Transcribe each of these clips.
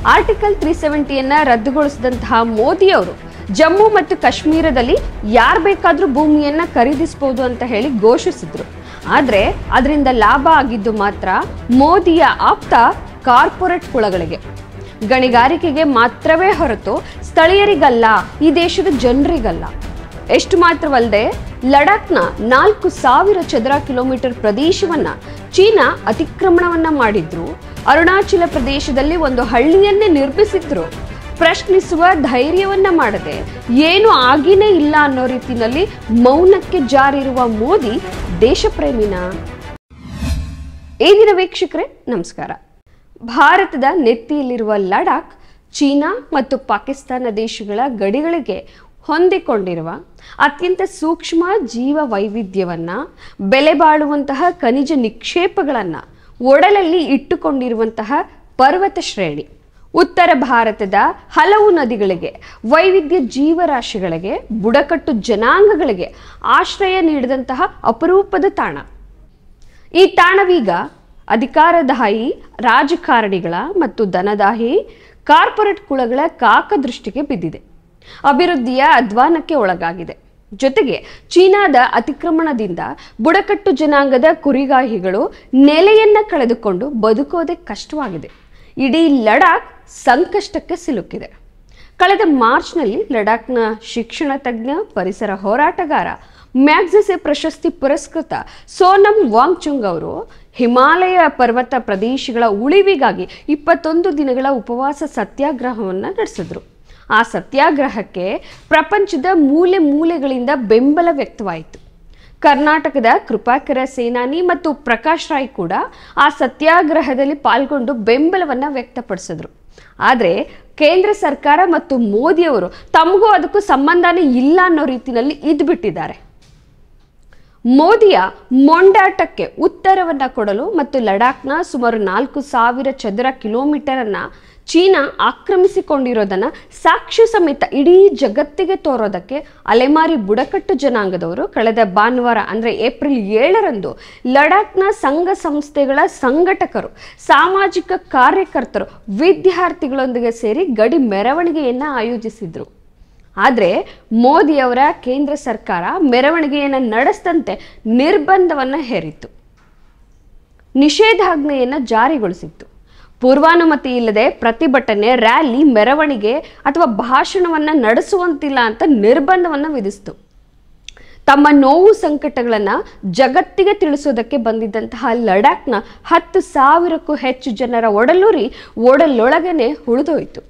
Article 370ಯನ್ನ ರದ್ದುಗೊಳಿಸಿದಂತಹ Modi ಅವರು ಜಮ್ಮು ಮತ್ತು ಕಾಶ್ಮೀರದಲ್ಲಿ ಯಾರು ಬೇಕಾದರೂ ಭೂಮಿಯನ್ನ ಖರೀದಿಸಬಹುದು ಅಂತ ಹೇಳಿ ಘೋಷಿಸಿದ್ರು. ಆದ್ರೆ ಅದರಿಂದ ಲಾಭ ಆಗಿದ್ದು ಮಾತ್ರ ಮೋದಿಯ ಆಪ್ತ ಕಾರ್ಪೊರೇಟ್ ಕುಳಗಳಿಗೆ. ಗಣಿಗಾರಿಕೆಗೆ ಮಾತ್ರವೇ ಹೊರತು ಸ್ಥಳೀಯರಿಗಲ್ಲ, ಈ ದೇಶದ ಜನರಿಗಲ್ಲ. ಎಷ್ಟು ಮಾತ್ರವಲ್ಲದೆ ಲಡಾಖ್ನ 4000 ಚದರ ಕಿಲೋಮೀಟರ್ ಪ್ರದೇಶವನ್ನ ಚೀನಾ ಅತಿಕ್ರಮಣವನ್ನ ಮಾಡಿದ್ರು. ಅರುಣಾಚಲ ಪ್ರದೇಶದಲ್ಲಿ ಒಂದು ಹಳ್ಳಿಯನ್ನೇ ನಿರ್ಮಿಸಿದ್ರು. ಪ್ರಶ್ನಿಸುವ ಧೈರ್ಯವನ್ನ ಮಾಡದೆ ಏನು ಆಗಿನೇ ಇಲ್ಲ ಅನ್ನೋ ರೀತಿಯಲ್ಲಿ ಮೌನಕ್ಕೆ ಜಾರಿರುವ ಮೋದಿ ದೇಶಪ್ರೇಮಿನ? ಈ ದಿನ ವೀಕ್ಷಕರೇ ನಮಸ್ಕಾರ. ಭಾರತದ ನೆತ್ತಿಯಲ್ಲಿರುವ ಲಡಾಖ್ ಚೀನಾ ಮತ್ತು ಪಾಕಿಸ್ತಾನ ದೇಶಗಳ ಗಡಿಗಳಿಗೆ ಹೊಂದಿಕೊಂಡಿರುವ ಅತ್ಯಂತ ಸೂಕ್ಷ್ಮ ಜೀವ ವೈವಿಧ್ಯವನ್ನ, ಬೆಲೆ ಬಾಳುವಂತಹ ಖನಿಜ ನಿಕ್ಷೇಪಗಳನ್ನ ಒಡಲಲ್ಲಿ ಇಟ್ಟುಕೊಂಡಿರುವಂತಹ ಪರ್ವತ ಶ್ರೇಣಿ. ಉತ್ತರ ಭಾರತದ ಹಲವು ನದಿಗಳಿಗೆ, ವೈವಿಧ್ಯ ಜೀವರಾಶಿಗಳಿಗೆ, ಬುಡಕಟ್ಟು ಜನಾಂಗಗಳಿಗೆ ಆಶ್ರಯ ನೀಡಿದಂತಹ ಅಪರೂಪದ ತಾಣ. ಈ ತಾಣವೀಗ ಅಧಿಕಾರದಾಹಿ ರಾಜಕಾರಣಿಗಳ ಮತ್ತು ಧನದಾಹಿ ಕಾರ್ಪೊರೇಟ್ ಕುಳಗಳ ಕಾಕದೃಷ್ಟಿಗೆ ಬಿದ್ದಿದೆ. ಅಭಿವೃದ್ಧಿಯ ಅಧ್ವಾನಕ್ಕೆ ಒಳಗಾಗಿದೆ. ಜೊತೆಗೆ ಚೀನಾದ ಅತಿಕ್ರಮಣದಿಂದ ಬುಡಕಟ್ಟು ಜನಾಂಗದ ಕುರಿಗಾಹಿಗಳು ನೆಲೆಯನ್ನ ಕಳೆದುಕೊಂಡು ಬದುಕೋದೆ ಕಷ್ಟವಾಗಿದೆ. ಇಡೀ ಲಡಾಖ್ ಸಂಕಷ್ಟಕ್ಕೆ ಸಿಲುಕಿದೆ. ಕಳೆದ ಮಾರ್ಚ್ನಲ್ಲಿ ಲಡಾಖ್ನ ಶಿಕ್ಷಣ ತಜ್ಞ, ಪರಿಸರ ಹೋರಾಟಗಾರ, ಮ್ಯಾಗ್ಸೆಸೆ ಪ್ರಶಸ್ತಿ ಪುರಸ್ಕೃತ ಸೋನಂ ವಾಂಗ್ಚುಂಗ್ ಅವರು ಹಿಮಾಲಯ ಪರ್ವತ ಪ್ರದೇಶಗಳ ಉಳಿವಿಗಾಗಿ 21 ದಿನಗಳ ಉಪವಾಸ ಸತ್ಯಾಗ್ರಹವನ್ನು ನಡೆಸಿದ್ರು. ಆ ಸತ್ಯಾಗ್ರಹಕ್ಕೆ ಪ್ರಪಂಚದ ಮೂಲೆ ಮೂಲೆಗಳಿಂದ ಬೆಂಬಲ ವ್ಯಕ್ತವಾಯಿತು. ಕರ್ನಾಟಕದ ಕೃಪಾಕರ ಸೇನಾನಿ ಮತ್ತು ಪ್ರಕಾಶ್ ರಾಯ್ ಕೂಡ ಆ ಸತ್ಯಾಗ್ರಹದಲ್ಲಿ ಪಾಲ್ಗೊಂಡು ಬೆಂಬಲವನ್ನು ವ್ಯಕ್ತಪಡಿಸಿದ್ರು. ಆದರೆ ಕೇಂದ್ರ ಸರ್ಕಾರ ಮತ್ತು ಮೋದಿಯವರು ತಮಗೂ ಅದಕ್ಕೂ ಸಂಬಂಧನೇ ಇಲ್ಲ ಅನ್ನೋ ರೀತಿಯಲ್ಲಿ ಇದ್ಬಿಟ್ಟಿದ್ದಾರೆ. ಮೋದಿಯ ಮೊಂಡಾಟಕ್ಕೆ ಉತ್ತರವನ್ನ ಕೊಡಲು ಮತ್ತು ಲಡಾಖ್ನ ಸುಮಾರು 4000 ಚದರ ಕಿಲೋಮೀಟರ್ ಅನ್ನ ಚೀನಾ ಆಕ್ರಮಿಸಿಕೊಂಡಿರೋದನ್ನ ಸಾಕ್ಷ್ಯ ಸಮೇತ ಇಡೀ ಜಗತ್ತಿಗೆ ತೋರೋದಕ್ಕೆ ಅಲೆಮಾರಿ ಬುಡಕಟ್ಟು ಜನಾಂಗದವರು ಕಳೆದ ಭಾನುವಾರ ಅಂದ್ರೆ ಏಪ್ರಿಲ್ 7ರಂದು ಲಡಾಖ್ನ ಸಂಘ ಸಂಸ್ಥೆಗಳ ಸಂಘಟಕರು, ಸಾಮಾಜಿಕ ಕಾರ್ಯಕರ್ತರು, ವಿದ್ಯಾರ್ಥಿಗಳೊಂದಿಗೆ ಸೇರಿ ಗಡಿ ಮೆರವಣಿಗೆಯನ್ನ ಆಯೋಜಿಸಿದ್ರು. ಆದರೆ ಮೋದಿಯವರ ಕೇಂದ್ರ ಸರ್ಕಾರ ಮೆರವಣಿಗೆಯನ್ನು ನಡೆಸದಂತೆ ನಿರ್ಬಂಧವನ್ನು ಹೇರಿತ್ತು, ನಿಷೇಧಾಜ್ಞೆಯನ್ನು ಜಾರಿಗೊಳಿಸಿತ್ತು. ಪೂರ್ವಾನುಮತಿ ಇಲ್ಲದೆ ಪ್ರತಿಭಟನೆ, ರ್ಯಾಲಿ, ಮೆರವಣಿಗೆ ಅಥವಾ ಭಾಷಣವನ್ನು ನಡೆಸುವಂತಿಲ್ಲ ಅಂತ ನಿರ್ಬಂಧವನ್ನು ವಿಧಿಸಿತು. ತಮ್ಮ ನೋವು ಸಂಕಟಗಳನ್ನು ಜಗತ್ತಿಗೆ ತಿಳಿಸೋದಕ್ಕೆ ಬಂದಿದ್ದಂತಹ ಲಡಾಖ್ನ 10,000ಕ್ಕೂ ಹೆಚ್ಚು ಜನರ ಒಡಲೊಳಗನೆ ಉಳಿದೋಯ್ತು.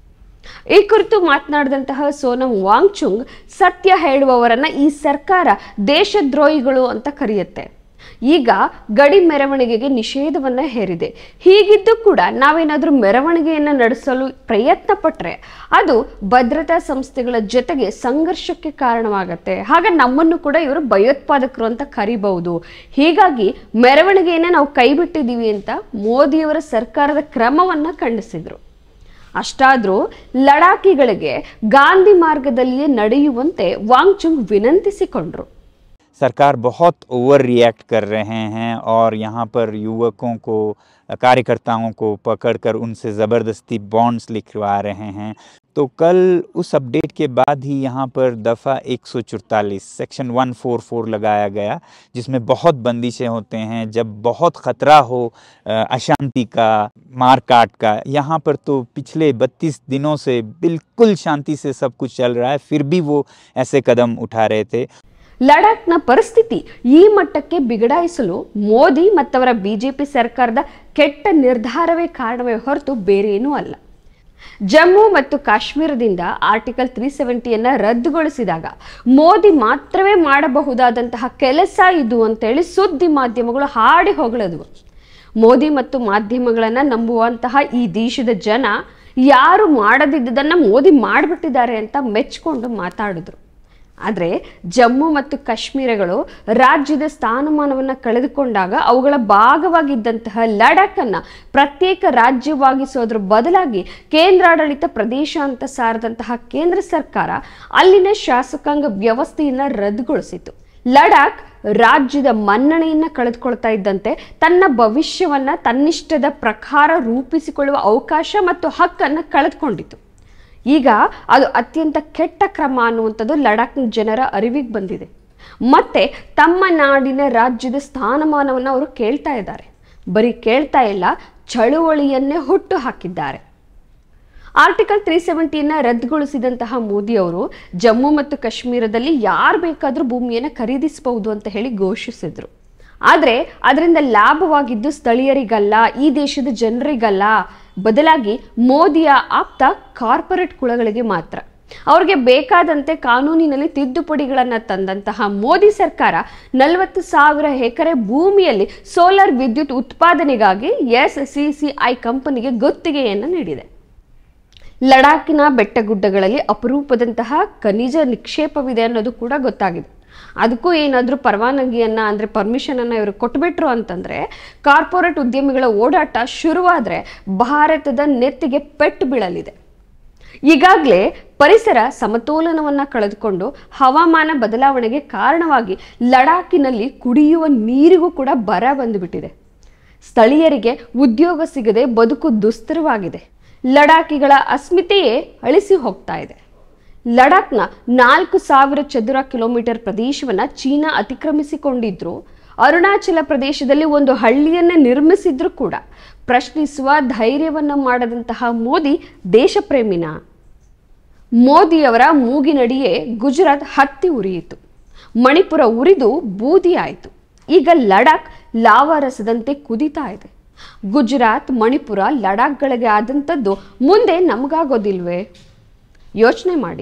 ಈ ಕುರಿತು ಮಾತನಾಡಿದಂತಹ ಸೋನಂ ವಾಂಗ್ಚುಂಗ್, ಸತ್ಯ ಹೇಳುವವರನ್ನ ಈ ಸರ್ಕಾರ ದೇಶದ್ರೋಹಿಗಳು ಅಂತ ಕರೆಯುತ್ತೆ. ಈಗ ಗಡಿ ಮೆರವಣಿಗೆಗೆ ನಿಷೇಧವನ್ನ ಹೇರಿದೆ. ಹೀಗಿದ್ದು ಕೂಡ ನಾವೇನಾದ್ರೂ ಮೆರವಣಿಗೆಯನ್ನು ನಡೆಸಲು ಪ್ರಯತ್ನ ಪಟ್ಟರೆ ಅದು ಭದ್ರತಾ ಸಂಸ್ಥೆಗಳ ಜೊತೆಗೆ ಸಂಘರ್ಷಕ್ಕೆ ಕಾರಣವಾಗತ್ತೆ. ಹಾಗೆ ನಮ್ಮನ್ನು ಕೂಡ ಇವರು ಭಯೋತ್ಪಾದಕರು ಅಂತ ಕರಿಬಹುದು. ಹೀಗಾಗಿ ಮೆರವಣಿಗೆಯನ್ನ ನಾವು ಕೈಬಿಟ್ಟಿದ್ದೀವಿ ಅಂತ ಮೋದಿಯವರ ಸರ್ಕಾರದ ಕ್ರಮವನ್ನ ಖಂಡಿಸಿದ್ರು. ಅಷ್ಟಾದ್ರೂ ಲಡಾಖಿಗಳಿಗೆ ಗಾಂಧಿ ಮಾರ್ಗದಲ್ಲಿಯೇ ನಡೆಯುವಂತೆ ವಾಂಗ್ಚುಂಗ್ ವಿನಂತಿಸಿಕೊಂಡ್ರು. सरकार बहुत ओवर रिएक्ट कर रहे हैं और यहाँ पर युवकों को, कार्यकर्ताओं को पकड़कर उनसे ज़बरदस्ती बॉन्ड्स लिखवा रहे हैं. तो कल उस अपडेट के बाद ही यहाँ पर दफ़ा 144 सेक्शन 144 लगाया गया, जिसमें बहुत बंदिशें होते हैं. जब बहुत ख़तरा हो अशांति का, मारकाट का, यहाँ पर तो पिछले 32 दिनों से बिल्कुल शांति से सब कुछ चल रहा है, फिर भी वो ऐसे कदम उठा रहे थे. ಲಡಾಖ್ನ ಪರಿಸ್ಥಿತಿ ಈ ಮಟ್ಟಕ್ಕೆ ಬಿಗಡಾಯಿಸಲು ಮೋದಿ ಮತ್ತವರ ಬಿಜೆಪಿ ಸರ್ಕಾರದ ಕೆಟ್ಟ ನಿರ್ಧಾರವೇ ಕಾರಣವೇ ಹೊರತು ಬೇರೇನೂ ಅಲ್ಲ. ಜಮ್ಮು ಮತ್ತು ಕಾಶ್ಮೀರದಿಂದ ಆರ್ಟಿಕಲ್ 370ಯನ್ನ ರದ್ದುಗೊಳಿಸಿದಾಗ ಮೋದಿ ಮಾತ್ರವೇ ಮಾಡಬಹುದಾದಂತಹ ಕೆಲಸ ಇದು ಅಂತೇಳಿ ಸುದ್ದಿ ಮಾಧ್ಯಮಗಳು ಹಾಡಿ ಹೊಗಳದ್ವು. ಮೋದಿ ಮತ್ತು ಮಾಧ್ಯಮಗಳನ್ನ ನಂಬುವಂತಹ ಈ ದೇಶದ ಜನ ಯಾರು ಮಾಡದಿದ್ದದನ್ನ ಮೋದಿ ಮಾಡಿಬಿಟ್ಟಿದ್ದಾರೆ ಅಂತ ಮೆಚ್ಚಿಕೊಂಡು ಮಾತಾಡಿದ್ರು. ಆದರೆ ಜಮ್ಮು ಮತ್ತು ಕಾಶ್ಮೀರಗಳು ರಾಜ್ಯದ ಸ್ಥಾನಮಾನವನ್ನು ಕಳೆದುಕೊಂಡಾಗ ಅವುಗಳ ಭಾಗವಾಗಿದ್ದಂತಹ ಲಡಾಖನ್ನು ಪ್ರತ್ಯೇಕ ರಾಜ್ಯವಾಗಿಸೋದ್ರ ಬದಲಾಗಿ ಕೇಂದ್ರಾಡಳಿತ ಪ್ರದೇಶ ಅಂತ ಸಾರದಂತಹ ಕೇಂದ್ರ ಸರ್ಕಾರ ಅಲ್ಲಿನ ಶಾಸಕಾಂಗ ವ್ಯವಸ್ಥೆಯನ್ನು ರದ್ದುಗೊಳಿಸಿತು. ಲಡಾಖ್ ರಾಜ್ಯದ ಮನ್ನಣೆಯನ್ನು ಕಳೆದುಕೊಳ್ತಾ ಇದ್ದಂತೆ ತನ್ನ ಭವಿಷ್ಯವನ್ನ ತನ್ನಿಷ್ಟದ ಪ್ರಕಾರ ರೂಪಿಸಿಕೊಳ್ಳುವ ಅವಕಾಶ ಮತ್ತು ಹಕ್ಕನ್ನು ಕಳೆದುಕೊಂಡಿತು. ಈಗ ಅದು ಅತ್ಯಂತ ಕೆಟ್ಟ ಕ್ರಮ ಅನ್ನುವಂಥದ್ದು ಲಡಾಖ್ನ ಜನರ ಅರಿವಿಗೆ ಬಂದಿದೆ. ಮತ್ತೆ ತಮ್ಮ ನಾಡಿನ ರಾಜ್ಯದ ಸ್ಥಾನಮಾನವನ್ನು ಅವರು ಕೇಳ್ತಾ ಇದ್ದಾರೆ. ಬರೀ ಕೇಳ್ತಾ ಇಲ್ಲ, ಚಳುವಳಿಯನ್ನೇ ಹುಟ್ಟು ಹಾಕಿದ್ದಾರೆ. ಆರ್ಟಿಕಲ್ 370ಯನ್ನು ರದ್ದುಗೊಳಿಸಿದಂತಹ ಮೋದಿ ಅವರು ಜಮ್ಮು ಮತ್ತು ಕಾಶ್ಮೀರದಲ್ಲಿ ಯಾರು ಬೇಕಾದರೂ ಭೂಮಿಯನ್ನು ಖರೀದಿಸಬಹುದು ಅಂತ ಹೇಳಿ ಘೋಷಿಸಿದ್ರು. ಆದರೆ ಅದರಿಂದ ಲಾಭವಾಗಿದ್ದು ಸ್ಥಳೀಯರಿಗಲ್ಲ, ಈ ದೇಶದ ಜನರಿಗಲ್ಲ, ಬದಲಾಗಿ ಮೋದಿಯ ಆಪ್ತ ಕಾರ್ಪೊರೇಟ್ ಕುಳಗಳಿಗೆ ಮಾತ್ರ. ಅವ್ರಿಗೆ ಬೇಕಾದಂತೆ ಕಾನೂನಿನಲ್ಲಿ ತಿದ್ದುಪಡಿಗಳನ್ನು ತಂದಂತಹ ಮೋದಿ ಸರ್ಕಾರ 40,000 ಎಕರೆ ಭೂಮಿಯಲ್ಲಿ ಸೋಲಾರ್ ವಿದ್ಯುತ್ ಉತ್ಪಾದನೆಗಾಗಿ SCCI ಕಂಪನಿಗೆ ಗುತ್ತಿಗೆಯನ್ನು ನೀಡಿದೆ. ಲಡಾಖಿನ ಬೆಟ್ಟಗುಡ್ಡಗಳಲ್ಲಿ ಅಪರೂಪದಂತಹ ಖನಿಜ ನಿಕ್ಷೇಪವಿದೆ ಅನ್ನೋದು ಕೂಡ ಗೊತ್ತಾಗಿದೆ. ಅದಕ್ಕೂ ಏನಾದರೂ ಪರವಾನಗಿಯನ್ನು ಅಂದರೆ ಪರ್ಮಿಷನನ್ನು ಇವರು ಕೊಟ್ಬಿಟ್ರು ಅಂತಂದರೆ ಕಾರ್ಪೊರೇಟ್ ಉದ್ಯಮಿಗಳ ಓಡಾಟ ಶುರುವಾದರೆ ಭಾರತದ ನೆತ್ತಿಗೆ ಪೆಟ್ಟು ಬೀಳಲಿದೆ. ಈಗಾಗಲೇ ಪರಿಸರ ಸಮತೋಲನವನ್ನು ಕಳೆದುಕೊಂಡು ಹವಾಮಾನ ಬದಲಾವಣೆಗೆ ಕಾರಣವಾಗಿ ಲಡಾಖಿನಲ್ಲಿ ಕುಡಿಯುವ ನೀರಿಗೂ ಕೂಡ ಬರ ಬಂದುಬಿಟ್ಟಿದೆ. ಸ್ಥಳೀಯರಿಗೆ ಉದ್ಯೋಗ ಸಿಗದೆ ಬದುಕು ದುಸ್ತರವಾಗಿದೆ. ಲಡಾಖಿಗಳ ಅಸ್ಮಿತೆಯೇ ಅಳಿಸಿ ಹೋಗ್ತಾ ಇದೆ. ಲಡಾಖ್ನ 4,000 ಚದುರ ಕಿಲೋಮೀಟರ್ ಪ್ರದೇಶವನ್ನು ಚೀನಾ ಅತಿಕ್ರಮಿಸಿಕೊಂಡಿದ್ರು. ಅರುಣಾಚಲ ಪ್ರದೇಶದಲ್ಲಿ ಒಂದು ಹಳ್ಳಿಯನ್ನು ನಿರ್ಮಿಸಿದ್ರು ಕೂಡ ಪ್ರಶ್ನಿಸುವ ಧೈರ್ಯವನ್ನು ಮಾಡದಂತಹ ಮೋದಿ ದೇಶಪ್ರೇಮಿನ? ಮೋದಿಯವರ ಮೂಗಿನಡಿಯೇ ಗುಜರಾತ್ ಹತ್ತಿ ಉರಿಯಿತು, ಮಣಿಪುರ ಉರಿದು ಬೂದಿ ಆಯಿತು. ಈಗ ಲಡಾಖ್ ಲಾವಾರಸದಂತೆ ಕುದಿತಾ ಇದೆ. ಗುಜರಾತ್, ಮಣಿಪುರ, ಲಡಾಖ್ಗಳಿಗೆ ಆದಂಥದ್ದು ಮುಂದೆ ನಮಗಾಗೋದಿಲ್ವೇ? ಯೋಚನೆ ಮಾಡಿ.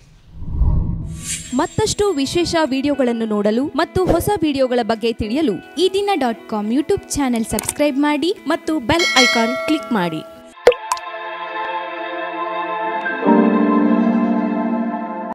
ಮತ್ತಷ್ಟು ವಿಶೇಷ ವಿಡಿಯೋಗಳನ್ನು ನೋಡಲು ಮತ್ತು ಹೊಸ ವಿಡಿಯೋಗಳ ಬಗ್ಗೆ ತಿಳಿಯಲು EDina.com ಯೂಟ್ಯೂಬ್ ಚಾನೆಲ್ ಸಬ್ಸ್ಕ್ರೈಬ್ ಮಾಡಿ ಮತ್ತು ಬೆಲ್ ಐಕಾನ್ ಕ್ಲಿಕ್ ಮಾಡಿ.